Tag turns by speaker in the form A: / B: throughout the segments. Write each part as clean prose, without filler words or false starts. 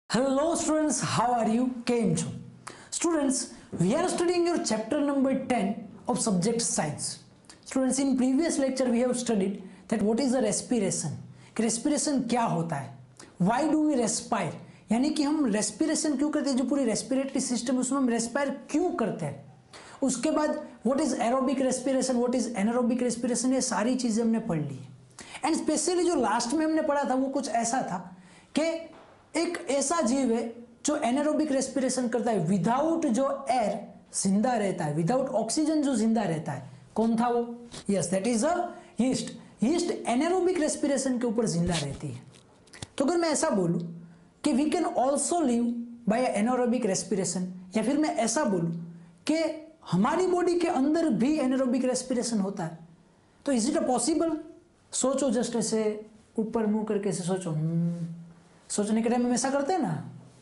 A: Hello students, how are you? Came to. Students, we are studying your chapter number 10 of subject science. Students, in previous lecture we have studied that what is the respiration. कि respiration क्या होता है? Why do we respire? यानी कि हम respiration क्यों करते हैं, जो पूरी respiratory system है उसमें हम respire क्यों करते हैं. उसके बाद what is aerobic respiration, what is anaerobic respiration, ये सारी चीजें हमने पढ़ ली है. एंड स्पेशली जो लास्ट में हमने पढ़ा था वो कुछ ऐसा था कि एक ऐसा जीव है जो एनारोबिक रेस्पिरेशन करता है, विदाउट जो एयर जिंदा रहता है, विदाउट ऑक्सीजन जो जिंदा रहता है. कौन था वो? Yes, that is a yeast. Yeast anaerobic respiration के ऊपर जिंदा रहती है. तो अगर मैं ऐसा बोलूं कि we can also live by anaerobic respiration, या फिर मैं ऐसा बोलूं कि हमारी बॉडी के अंदर भी एनारोबिक रेस्पिरेशन होता है, तो इज इट अ पॉसिबल? सोचो, जस्ट ऐसे ऊपर मुंह करके ऐसे सोचो. सोचने के टाइम में ऐसा करते हैं ना,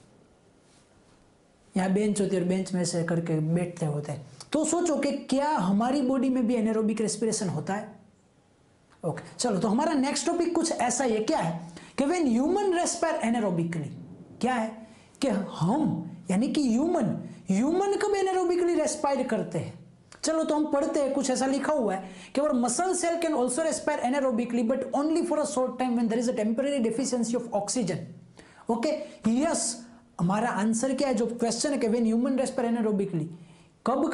A: यहाँ बेंच होती है और बेंच में ऐसे करके बैठते होते हैं. तो सोचो कि क्या हमारी बॉडी में भी एनारोबिक रेस्पिरेशन होता है? ओके, चलो. तो हमारा नेक्स्ट टॉपिक कुछ ऐसा ही है. क्या है कि व्हेन ह्यूमन रेस्पायर एनारोबिकली, क्या है कि हम यानी कि ह्यूमन कब एनारोबिकली रेस्पायर करते हैं. चलो, तो हम पढ़ते हैं. कुछ ऐसा लिखा हुआ है कि और muscle cell can also respire anaerobically but only for a short time when there is a temporary deficiency of oxygen. Okay, yes, हमारा आंसर क्या है? जो क्वेश्चन है कि व्हेन ह्यूमन रेस्पायर एनारोबिकली, कब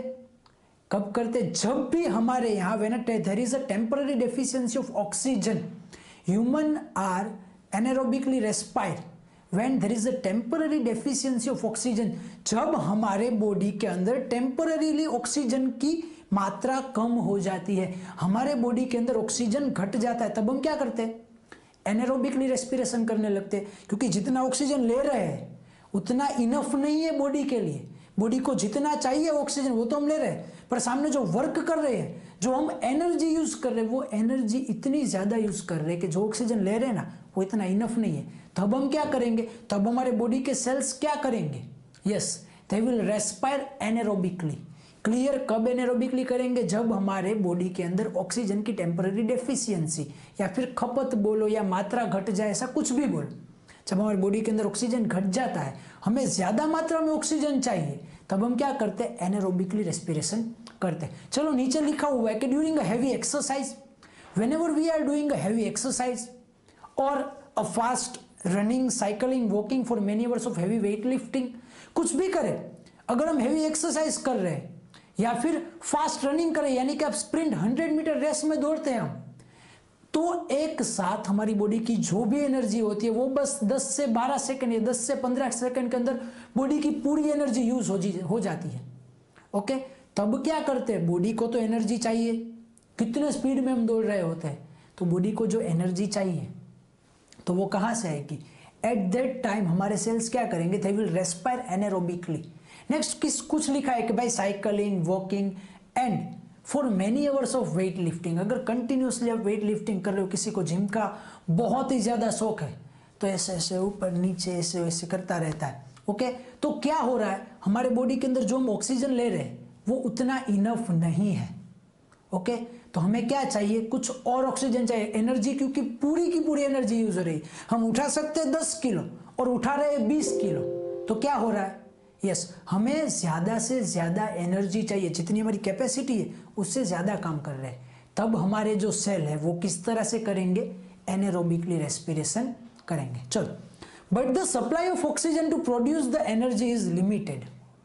A: करते? जब भी हमारे यहाँ when there is a temporary deficiency of oxygen, human are anaerobically respire when there is a temporary deficiency of oxygen. जब हमारे बॉडी के अंदर टेम्पररीली ऑक्सीजन की मात्रा कम हो जाती है, हमारे बॉडी के अंदर ऑक्सीजन घट जाता है, तब हम क्या करते हैं? एनारोबिकली रेस्पिरेशन करने लगते हैं. क्योंकि जितना ऑक्सीजन ले रहे हैं उतना इनफ नहीं है बॉडी के लिए. बॉडी को जितना चाहिए ऑक्सीजन वो तो हम ले रहे हैं, पर सामने जो वर्क कर रहे हैं, जो हम एनर्जी यूज कर रहे हैं, वो एनर्जी इतनी ज्यादा यूज कर रहे हैं कि जो ऑक्सीजन ले रहे हैं ना वो इतना इनफ नहीं है. तब हम क्या करेंगे? तब हमारे बॉडी के सेल्स क्या करेंगे? Yes, they will respire anaerobically. Clear? कब एनारोबिकली करेंगे? जब हमारे बॉडी के अंदर ऑक्सीजन की टेम्पररी डेफिशिएंसी या फिर खपत बोलो या मात्रा घट जाए, ऐसा कुछ भी बोलो. जब हमारी बॉडी के अंदर ऑक्सीजन घट जाता है, हमें ज्यादा मात्रा में ऑक्सीजन चाहिए, तब हम क्या करते हैं? एनारोबिकली रेस्पिरेशन करते हैं. चलो, नीचे लिखा हुआ है कि during a heavy exercise, whenever we are doing a heavy exercise और a fast running, cycling, walking for many hours of heavy weight lifting, कुछ भी करें, अगर हम हैवी एक्सरसाइज कर रहे हैं या फिर फास्ट रनिंग करें, यानी कि आप स्प्रिंट 100 मीटर रेस में दौड़ते हैं हम, तो एक साथ हमारी बॉडी की जो भी एनर्जी होती है वो बस 10 से 12 सेकंड या 10 से 15 सेकंड के अंदर बॉडी की पूरी एनर्जी यूज हो जाती है. ओके, तब क्या करते हैं? बॉडी को तो एनर्जी चाहिए. कितने स्पीड में हम दौड़ रहे होते हैं, तो बॉडी को जो एनर्जी चाहिए तो वो कहां से आएगी? एट दैट टाइम हमारे सेल्स क्या करेंगे? They will respire anaerobically. Next कुछ लिखा है कि भाई cycling, walking and for many hours of weight lifting. अगर कंटिन्यूसली आप वेट लिफ्टिंग कर रहे हो, किसी को जिम का बहुत ही ज्यादा शौक है, तो ऐसे ऐसे ऊपर नीचे ऐसे ऐसे करता रहता है. ओके, तो क्या हो रहा है? हमारे बॉडी के अंदर जो हम ऑक्सीजन ले रहे हैं वो उतना इनफ नहीं है. ओके, तो हमें क्या चाहिए? कुछ और ऑक्सीजन चाहिए, एनर्जी, क्योंकि पूरी की पूरी एनर्जी यूज हो रही है. हम उठा सकते हैं 10 किलो और उठा रहे हैं 20 किलो, तो क्या हो रहा है? यस, हमें ज्यादा से ज्यादा एनर्जी चाहिए, जितनी हमारी कैपेसिटी है उससे ज्यादा काम कर रहे हैं. तब हमारे जो सेल है वो किस तरह से करेंगे? एनारोबिकली रेस्पिरेशन करेंगे. चलो, but the supply of oxygen to produce the energy is limited.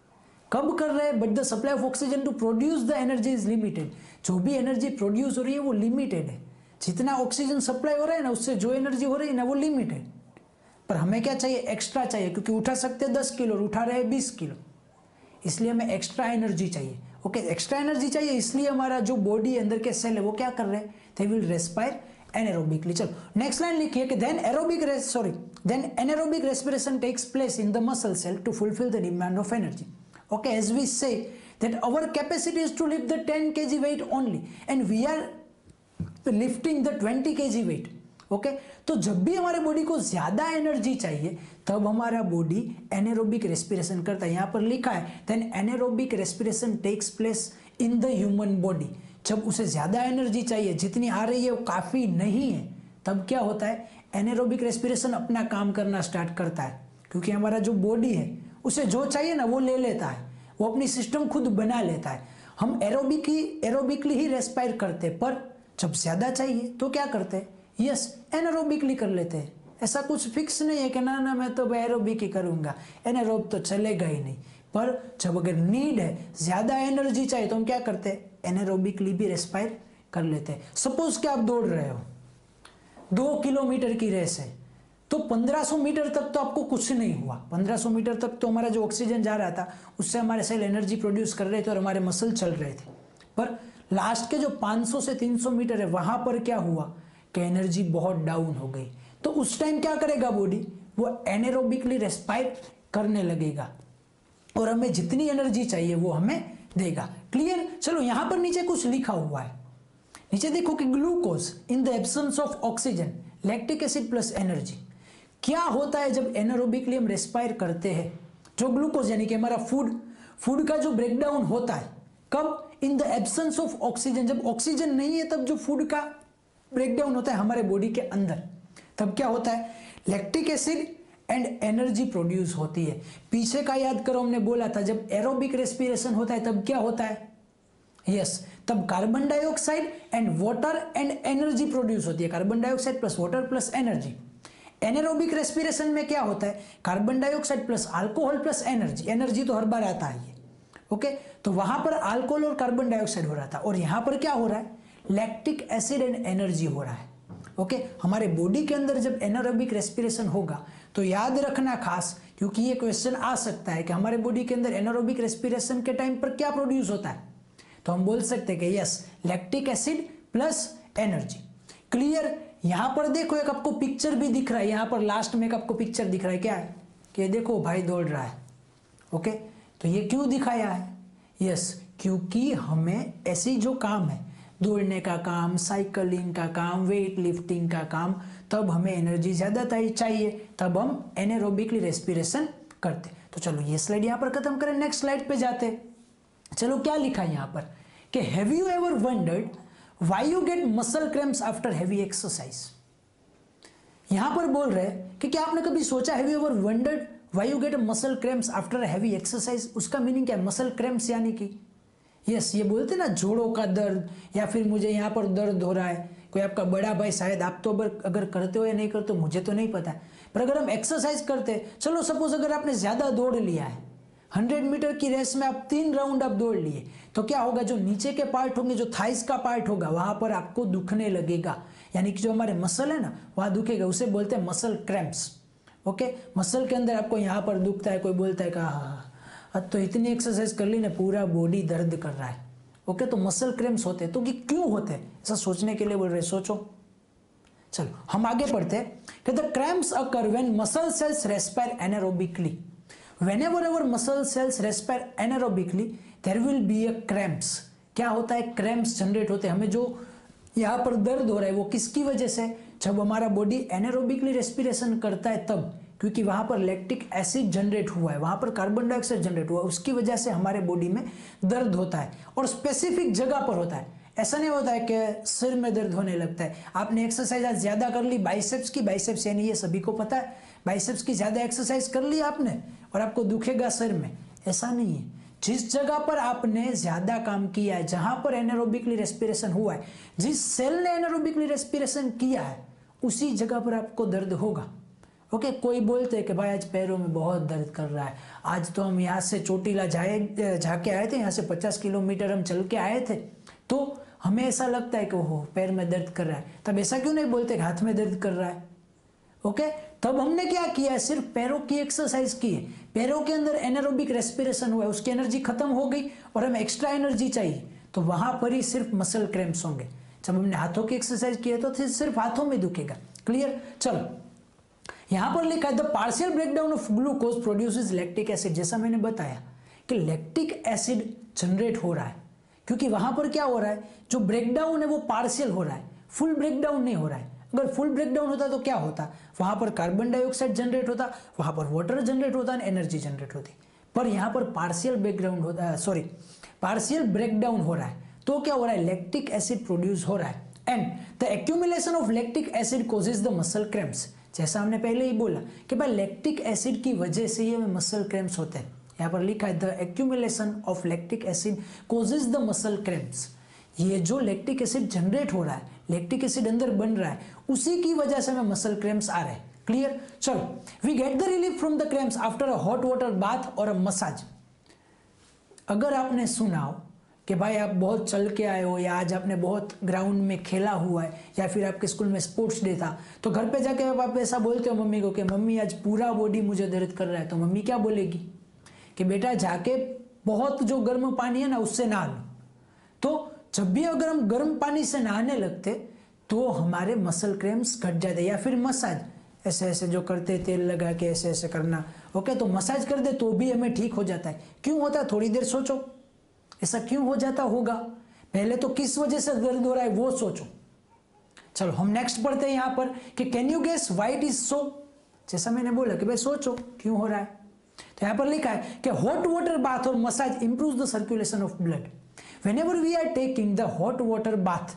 A: कब कर रहे हैं? But the supply of oxygen to produce the energy is limited. जो भी एनर्जी प्रोड्यूस हो रही है वो लिमिटेड है. जितना ऑक्सीजन सप्लाई हो रहा है ना, उससे जो एनर्जी हो रही है ना वो लिमिटेड. पर हमें क्या चाहिए? एक्स्ट्रा चाहिए, क्योंकि उठा सकते हैं 10 किलो और उठा रहे हैं 20 किलो, इसलिए हमें एक्स्ट्रा एनर्जी चाहिए. ओके, एक्स्ट्रा एनर्जी चाहिए, इसलिए हमारा जो बॉडी अंदर के सेल है वो क्या कर रहे हैं? They will respire anaerobically. चलो, नेक्स्ट लाइन लिखिए कि then anaerobic respiration takes place in the muscle cell to fulfil the demand of energy. Okay, as we say that our capacity is to lift the 10 kg weight only and we are lifting the 20 kg weight. Okay, तो जब भी हमारे body को ज्यादा energy चाहिए तब हमारा body anaerobic respiration करता है. यहाँ पर लिखा है then anaerobic respiration takes place in the human body. जब उसे ज्यादा एनर्जी चाहिए, जितनी आ रही है वो काफी नहीं है, तब क्या होता है? एनारोबिक रेस्पिरेशन अपना काम करना स्टार्ट करता है. क्योंकि हमारा जो बॉडी है उसे जो चाहिए ना वो ले लेता है, वो अपनी सिस्टम खुद बना लेता है। हम एरोबिकली ही रेस्पायर करते, पर जब ज्यादा चाहिए तो क्या करते हैं, यस एनारोबिकली कर लेते हैं। ऐसा कुछ फिक्स नहीं है कि ना मैं तो एरोबिक ही करूंगा, एनारोब तो चलेगा ही नहीं। पर जब अगर नीड है, ज्यादा एनर्जी चाहिए, तो हम क्या करते हैं, एनारोबिकली भी रेस्पायर कर लेते हैं। सपोज कि आप दौड़ रहे हो, 2 किलोमीटर की रेस है, तो 1500 मीटर तक तो आपको कुछ नहीं हुआ। 1500 मीटर तक तो हमारा जो ऑक्सीजन जा रहा था उससे हमारे सेल एनर्जी प्रोड्यूस कर रहे थे और हमारे मसल चल रहे थे। पर लास्ट के जो 500 से 300 मीटर है, वहां पर क्या हुआ कि एनर्जी बहुत डाउन हो गई। तो उस टाइम क्या करेगा बॉडी, वो एनेरोबिकली रेस्पायर करने लगेगा और हमें जितनी एनर्जी चाहिए वो हमें देगा। क्लियर। चलो यहां पर नीचे कुछ लिखा हुआ है, नीचे देखो कि glucose in the absence of oxygen, lactic acid plus energy. क्या होता है जब एनारोबिकली हम रेस्पायर करते हैं, जो ग्लूकोज यानी कि हमारा फूड का जो ब्रेकडाउन होता है, कब, in the absence of oxygen, जब ऑक्सीजन नहीं है तब जो फूड का ब्रेकडाउन होता है हमारे बॉडी के अंदर, तब क्या होता है, lactic acid and energy produce होती है। पीछे का याद करो, हमने बोला था जब एरोबिक रेस्पिरेशन होता है तब क्या होता है, यस तब carbon dioxide and water and energy produce होती है, carbon dioxide plus water plus energy. Anaerobic respiration में क्या होता है, carbon dioxide plus alcohol plus energy, energy तो हर बार आता है ये, ओके। तो वहां पर अल्कोहल और कार्बन डाइऑक्साइड हो रहा था, और यहां पर क्या हो रहा है, लैक्टिक एसिड एंड एनर्जी हो रहा है, ओके। हमारे बॉडी के अंदर जब एनारोबिक रेस्पिरेशन होगा तो याद रखना खास, क्योंकि ये क्वेश्चन आ सकता है कि हमारे बॉडी के अंदर एनारोबिक रेस्पिरेशन के टाइम पर क्या प्रोड्यूस होता है, तो हम बोल सकते हैं कि yes lactic acid plus energy. Clear. यहां पर देखो एक आपको पिक्चर भी दिख रहा है, यहां पर लास्ट में एक आपको पिक्चर दिख रहा है, क्या है कि देखो भाई दौड़ रहा है, ओके। तो ये क्यों दिखाया है, यस क्योंकि हमें ऐसी जो काम है, दौड़ने का काम, साइकिलिंग का काम, वेट लिफ्टिंग का काम, तब हमें एनर्जी ज्यादा चाहिए, तब हम एनेरोबिकली रेस्पिरेशन करते। तो चलो ये स्लाइड यहां पर खत्म करें, नेक्स्ट स्लाइड पे जाते। चलो क्या लिखा है यहां पर कि have you ever wondered Why you get muscle cramps after heavy exercise? यहां पर बोल रहे हैं कि क्या आपने कभी सोचा, have you ever wondered why you get muscle cramps after a heavy exercise? उसका मीनिंग क्या है, muscle cramps यानी कि यस ये बोलते ना जोड़ों का दर्द, या फिर मुझे यहाँ पर दर्द हो रहा है। कोई आपका बड़ा भाई, शायद आप तो अगर करते हो या नहीं करते हो मुझे तो नहीं पता है, पर अगर हम एक्सरसाइज करते, चलो सपोज अगर आपने ज्यादा दौड़ लिया है, 100 मीटर की रेस में आप 3 राउंड आप दौड़ लिए, तो क्या होगा, जो नीचे के पार्ट होंगे, जो थाइस का पार्ट होगा, वहां पर आपको दुखने लगेगा, यानी कि जो हमारे मसल है ना वहां दुखेगा, उसे बोलते हैं मसल क्रैम्प्स, ओके। मसल के अंदर आपको यहाँ पर दुखता है, कोई बोलता है कि हाँ तो इतनी एक्सरसाइज कर ली ना, पूरा बॉडी दर्द कर रहा है, ओके। तो मसल क्रैम्प्स होते हैं, तो ये क्यों होते हैं, ऐसा सोचने के लिए बोल रहे, सोचो। चलो हम आगे पढ़ते हैं कि the cramps occur when muscle cells respire anaerobically. Whenever our muscle cells respire anaerobically, there will be a cramps. क्या होता है, क्रैम्प्स जनरेट होते हैं, हमें जो यहाँ पर दर्द हो रहा है वो किसकी वजह से, जब हमारा बॉडी एनारोबिकली रेस्पिरेशन करता है तब, क्योंकि वहां पर लैक्टिक एसिड जनरेट हुआ है, वहां पर कार्बन डाइऑक्साइड जनरेट हुआ है, उसकी वजह से हमारे बॉडी में दर्द होता है, और स्पेसिफिक जगह पर होता है। ऐसा नहीं होता है कि सिर में दर्द होने लगता है, आपने एक्सरसाइज आज ज्यादा कर ली बाइसेप्स की, बाइसेप्स यानी ये सभी को पता है, बाइसेप्स की ज्यादा एक्सरसाइज कर ली आपने और आपको दुखेगा सिर में, ऐसा नहीं है। जिस जगह पर आपने ज्यादा काम किया है, जहां पर एनारोबिकली रेस्पिरेशन हुआ है, जिस सेल ने एनारोबिकली रेस्पिरेशन किया है, उसी जगह पर आपको दर्द होगा, ओके। कोई बोलते हैं कि भाई आज पैरों में बहुत दर्द कर रहा है, आज तो हम यहाँ से चोटीला जाके आए थे, यहाँ से 50 किलोमीटर हम चल के आए थे, तो हमें ऐसा लगता है कि ओहो पैर में दर्द कर रहा है, तब ऐसा क्यों नहीं बोलते कि हाथ में दर्द कर रहा है, ओके। तब हमने क्या किया है, सिर्फ पैरों की एक्सरसाइज की है, पैरों के अंदर एनारोबिक रेस्पिरेशन हुआ है, उसकी एनर्जी खत्म हो गई और हमें एक्स्ट्रा एनर्जी चाहिए, तो वहां पर ही सिर्फ मसल क्रैम्प्स होंगे। जब हमने हाथों की एक्सरसाइज की है तो सिर्फ हाथों में दुखेगा। क्लियर। चलो यहां पर लिखा है the partial breakdown of glucose produces lactic acid. जैसा मैंने बताया कि लैक्टिक एसिड जनरेट हो रहा है, क्योंकि वहां पर क्या हो रहा है, जो ब्रेकडाउन है वो पार्शियल हो रहा है, फुल ब्रेकडाउन नहीं हो रहा है। अगर फुल ब्रेकडाउन होता तो क्या होता, वहां पर कार्बन डाइऑक्साइड जनरेट होता, वहां पर वाटर जनरेट होता, एनर्जी जनरेट होती, पर यहां पर पार्शियल ब्रेकडाउन होता है, सॉरी पार्शियल ब्रेकडाउन हो रहा है, तो क्या हो रहा है, लैक्टिक एसिड प्रोड्यूस हो रहा है, and the accumulation of lactic acid causes the muscle cramps. जैसा हमने पहले ही बोला कि भाई लैक्टिक एसिड की वजह से ही हमें मसल क्रैम्प्स होते हैं। यहाँ पर लिखा है the accumulation of lactic acid causes the muscle cramps. ये जो लैक्टिक एसिड जनरेट हो रहा है, लैक्टिक एसिड अंदर बन रहा है, उसी की वजह से हमें मसल क्रैम्प्स आ रहे हैं। क्लियर? चलो, we get the relief from the cramps after a hot water bath और अ मसाज। अगर आपने सुना हो कि भाई आप बहुत चल के आए हो या आज आपने बहुत ग्राउंड में खेला हुआ है या फिर आपके स्कूल में स्पोर्ट्स डे था, तो घर पे जाके आप ऐसा बोलते हो मम्मी को कि मम्मी आज पूरा बॉडी मुझे दर्द कर रहा है, तो मम्मी क्या बोलेगी कि बेटा जाके बहुत जो गर्म पानी है ना उससे नहा लो। तो जब भी अगर हम गर्म पानी से नहाने लगते तो हमारे मसल क्रैम्प्स घट जाते। या फिर मसाज ऐसे ऐसे जो करते, तेल लगा के ऐसे ऐसे करना, ओके, तो मसाज कर दे तो भी हमें ठीक हो जाता है। क्यों होता है? थोड़ी देर सोचो, ऐसा क्यों हो जाता होगा? पहले तो किस वजह से दर्द हो रहा है वो सोचो। चलो हम नेक्स्ट पढ़ते हैं यहाँ पर कि can you guess why it is so. जैसा मैंने बोला कि भाई सोचो क्यों हो रहा है, तो यहाँ पर लिखा है कि हॉट वाटर बाथ और massage improves the circulation of blood. Whenever we are taking the hot water bath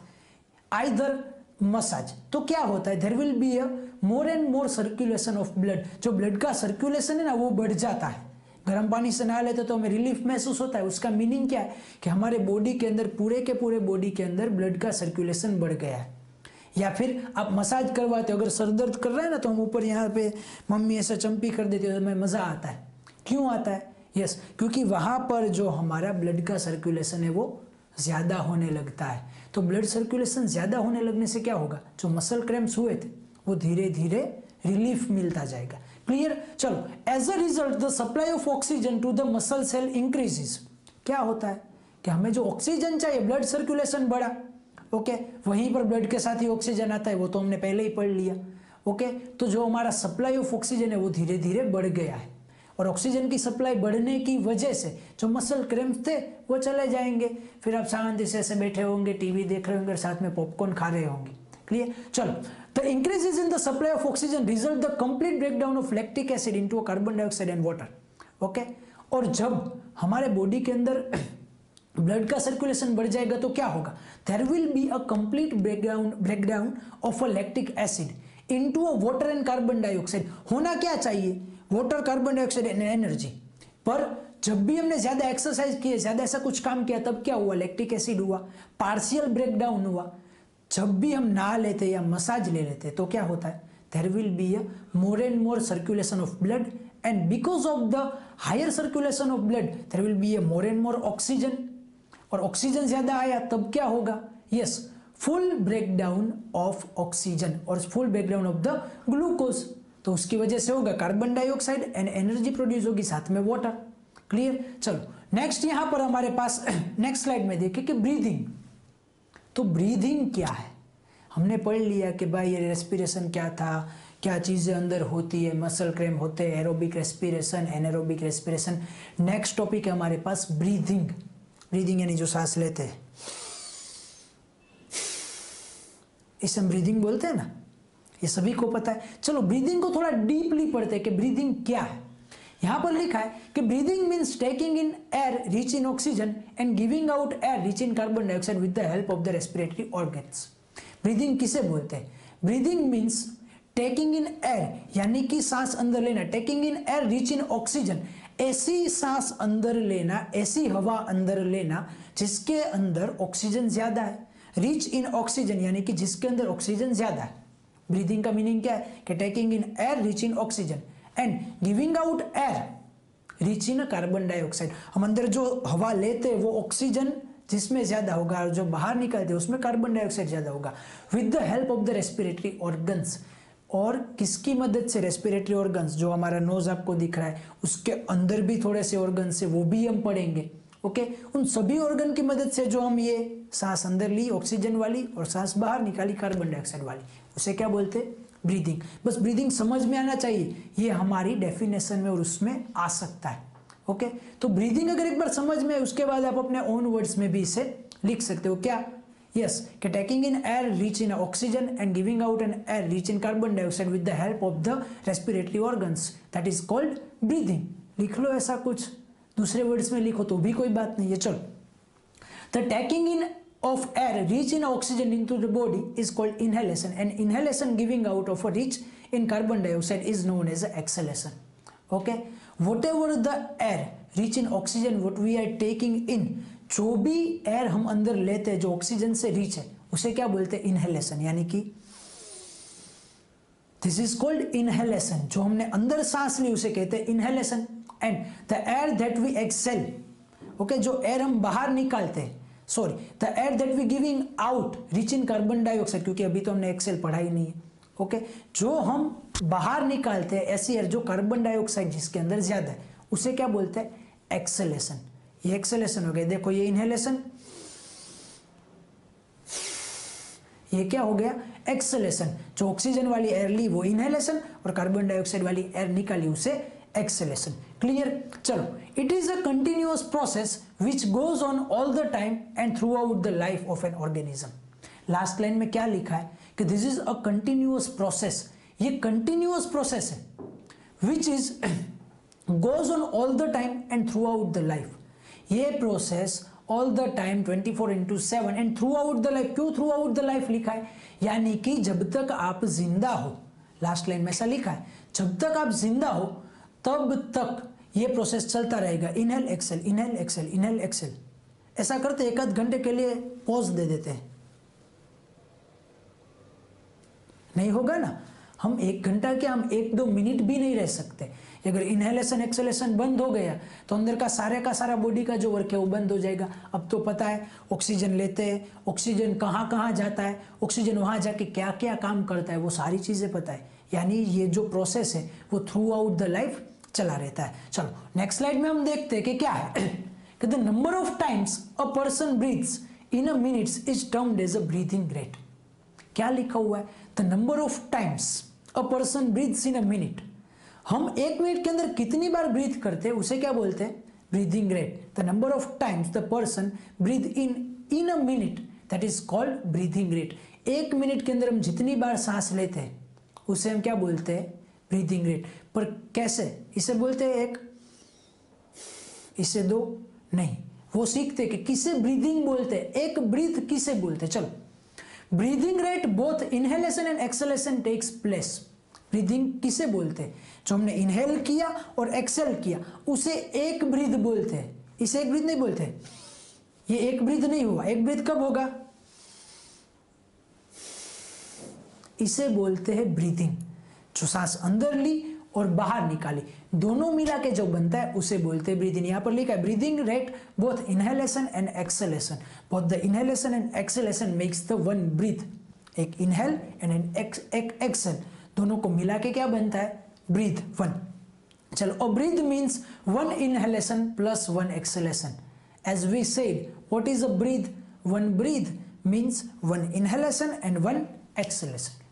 A: either massage, तो क्या होता है, there will be a more and more circulation of blood. जो ब्लड का सर्कुलेशन है ना वो बढ़ जाता है। गर्म पानी से नहा लेते तो हमें रिलीफ महसूस होता है। उसका मीनिंग क्या है कि हमारे बॉडी के अंदर, पूरे के पूरे बॉडी के अंदर ब्लड का सर्कुलेशन बढ़ गया है। या फिर आप मसाज करवाते हो, अगर सर दर्द कर रहा है ना तो हम ऊपर यहाँ पे मम्मी ऐसा चंपी कर देती है तो हमें मजा आता है। क्यों आता है? यस, क्योंकि वहां पर जो हमारा ब्लड का सर्कुलेशन है वो ज्यादा होने लगता है। तो ब्लड सर्कुलेशन ज्यादा होने लगने से क्या होगा, जो मसल क्रैम्प्स हुए थे वो धीरे धीरे रिलीफ मिलता जाएगा। क्लियर? चलो, as a result the supply of oxygen to the muscle cell increases. क्या होता है कि हमें जो ऑक्सीजन चाहिए, ब्लड सर्कुलेशन बढ़ा, ओके, वहीं पर ब्लड के साथ ही ऑक्सीजन आता है, वो तो हमने पहले ही पढ़ लिया। ओके, तो जो हमारा सप्लाई ऑफ ऑक्सीजन है वो धीरे धीरे बढ़ गया है, और ऑक्सीजन की सप्लाई बढ़ने की वजह से जो मसल क्रैम्प्स थे वो चले जाएंगे। फिर आप शांति से ऐसे बैठे होंगे, टीवी देख रहे होंगे और साथ में पॉपकॉर्न खा रहे होंगे। क्लियर? चलो, the increases in the supply of oxygen result the complete breakdown of lactic acid into carbon dioxide and water. Okay, और जब हमारे बॉडी के अंदर ब्लड का सर्कुलेशन बढ़ जाएगा तो क्या होगा, there will be a complete breakdown of a lactic acid into a water and carbon dioxide. होना क्या चाहिए, water, carbon dioxide and energy. पर जब भी हमने ज्यादा एक्सरसाइज किए, ज्यादा ऐसा कुछ काम किया, तब क्या हुआ, लैक्टिक एसिड हुआ, पार्शियल ब्रेकडाउन हुआ। जब भी हम नहा लेते या मसाज ले लेते तो क्या होता है, there will be a more and more circulation of blood, and because of the higher circulation of blood there will be a more and more oxygen. और ऑक्सीजन ज्यादा आया तब क्या होगा, yes, full breakdown of oxygen और full breakdown of the glucose. तो उसकी वजह से होगा carbon dioxide and energy produce होगी, साथ में वाटर। क्लियर? चलो नेक्स्ट यहां पर हमारे पास नेक्स्ट स्लाइड में देखें कि ब्रीदिंग। तो ब्रीदिंग क्या है, हमने पढ़ लिया कि भाई ये रेस्पिरेशन क्या था, क्या चीजें अंदर होती है, मसल क्रैम्प होते हैं, aerobic respiration, anaerobic respiration. Next topic है हमारे पास ब्रीदिंग। ब्रीदिंग यानी जो सांस लेते हैं, इसे हम ब्रीदिंग बोलते हैं ना, ये सभी को पता है। चलो ब्रीदिंग को थोड़ा डीपली पढ़ते हैं कि ब्रीदिंग क्या है। यहां पर लिखा है कि breathing means taking in air rich in oxygen and giving out air rich in carbon dioxide with the help of the respiratory organs. Breathing किसे बोलते हैं, breathing means taking in air, यानी कि सांस अंदर लेना, taking in air rich in oxygen, ऐसी सांस अंदर लेना, ऐसी हवा अंदर लेना जिसके अंदर ऑक्सीजन ज्यादा है, रिच इन ऑक्सीजन यानी कि जिसके अंदर ऑक्सीजन ज्यादा है। ब्रीदिंग का मीनिंग क्या है कि taking in air rich in oxygen and giving out air rich in carbon dioxide. हम अंदर जो हवा लेते हैं वो ऑक्सीजन जिसमें ज्यादा होगा और जो बाहर निकलते हैं उसमें कार्बन डाइऑक्साइड ज्यादा होगा, with the help of the respiratory organs. और किसकी मदद से, रेस्पिरेटरी ऑर्गन्स, जो हमारा नोज आपको दिख रहा है उसके अंदर भी थोड़े से ऑर्गन्स है, वो भी हम पढ़ेंगे। ओके, उन सभी ऑर्गन की मदद से जो हम ये सांस अंदर ली ऑक्सीजन वाली और सांस बाहर निकाली कार्बन डाइऑक्साइड वाली, उसे क्या बोलते हैं, ब्रीदिंग। बस ब्रीदिंग समझ में आना चाहिए, ये हमारी डेफिनेशन में और उसमें आ सकता है। ओके, तो ब्रीदिंग अगर एक बार समझ में, उसके बाद आप अपने ओन वर्ड्स में भी इसे लिख सकते हो। क्या, यस, कि taking in air rich in oxygen and giving out an air rich in carbon dioxide with the help of the respiratory organs, that is called breathing. लिख लो ऐसा कुछ, दूसरे वर्ड्स में लिखो तो भी कोई बात नहीं है। चलो, the taking in of air rich in oxygen into the body is called inhalation, and inhalation giving out of a rich in carbon dioxide is known as exhalation. Okay, whatever the air rich in oxygen what we are taking in, जो भी air हम अंदर लेते हैं जो oxygen से rich है उसे क्या बोलते हैं? इनहेलेशन, यानी कि दिस इज कॉल्ड इनहेलेशन। जो हमने अंदर सांस ली उसे कहते हैं inhalation. And the air that we exhale, okay, जो एयर हम बाहर निकालते हैं, sorry, the air that we giving out rich in carbon dioxide, क्योंकि अभी तो हमने एक्सेल पढ़ा ही नहीं है। ओके, जो हम बाहर निकालते हैं ऐसी एयर जो कार्बन डाइऑक्साइड जिसके अंदर ज्यादा है उसे क्या बोलते हैं? एक्सेलेशन। ये एक्सेलेशन हो गया। देखो ये इनहेलेशन, ये क्या हो गया? एक्सेलेशन। जो ऑक्सीजन वाली एयर ली वो इनहेलेशन और कार्बन डाइऑक्साइड वाली एयर निकाली उसे एक्सेलेशन। क्लियर? चलो, it is a continuous process which goes on all the time and throughout the life of an organism. Last line में क्या लिखा है कि this is a continuous process. ये कंटिन्यूअस प्रोसेस है which is goes on all the time and throughout the life. ये process all the time 24/7 and throughout the life. क्यों throughout the life लिखा है? यानी कि जब तक आप जिंदा हो, लास्ट लाइन में ऐसा लिखा है, जब तक आप जिंदा हो तब तक ये प्रोसेस चलता रहेगा। Inhale exhale, inhale exhale, inhale exhale. ऐसा करते एक आध घंटे के लिए पॉज दे देते हैं, नहीं होगा ना। हम 1 घंटा क्या, हम 1-2 मिनट भी नहीं रह सकते। अगर इनहेलेशन एक्सेलेशन बंद हो गया तो अंदर का सारा बॉडी का जो वर्क है वो बंद हो जाएगा। अब तो पता है ऑक्सीजन लेते हैं, ऑक्सीजन कहाँ कहाँ जाता है, ऑक्सीजन वहाँ जाके क्या क्या काम करता है, वो सारी चीज़ें पता है। यानी ये जो प्रोसेस है वो थ्रू आउट द लाइफ चला रहता है। चलो नेक्स्ट स्लाइड में हम देखते हैं कि क्या है कि the number of times a person breathes in a minutes is termed as a breathing rate. क्या लिखा हुआ है? The number of times a person breathes in a minute. हम 1 मिनट के अंदर कितनी बार ब्रीथ करते हैं उसे क्या बोलते हैं? Breathing rate. The number of times the person breathe in a minute, that is called breathing rate. 1 minute के अंदर हम जितनी बार सांस लेते हैं उसे हम क्या बोलते हैं? Breathing rate. पर कैसे? इसे बोलते हैं 1, इसे 2 नहीं। वो सीखते कि किसे ब्रीदिंग बोलते हैं, एक ब्रीथ किसे बोलते हैं। चलो, breathing rate both inhalation and exhalation takes place. Breathing किसे बोलते हैं? जो हमने इनहेल किया और एक्सेल किया उसे एक ब्रीथ बोलते हैं। इसे एक ब्रीथ नहीं बोलते। ये एक ब्रीथ नहीं हुआ। एक ब्रीथ कब होगा? इसे बोलते हैं ब्रीदिंग। जो सांस अंदर ली और बाहर निकाली दोनों मिला के जो बनता है उसे बोलते हैं ब्रीदिंग। यहां पर लिखा है breathing rate both inhalation and exhalation. Both the inhalation and exhalation makes the one breath. एक इनहेल एंड एक एक्सेल, दोनों को मिला के क्या बनता है? ब्रीथ 1। चलो, और breath means 1 inhalation plus 1 exhalation. As we said, what is a breath? 1 breath means 1 inhalation and 1 exhalation.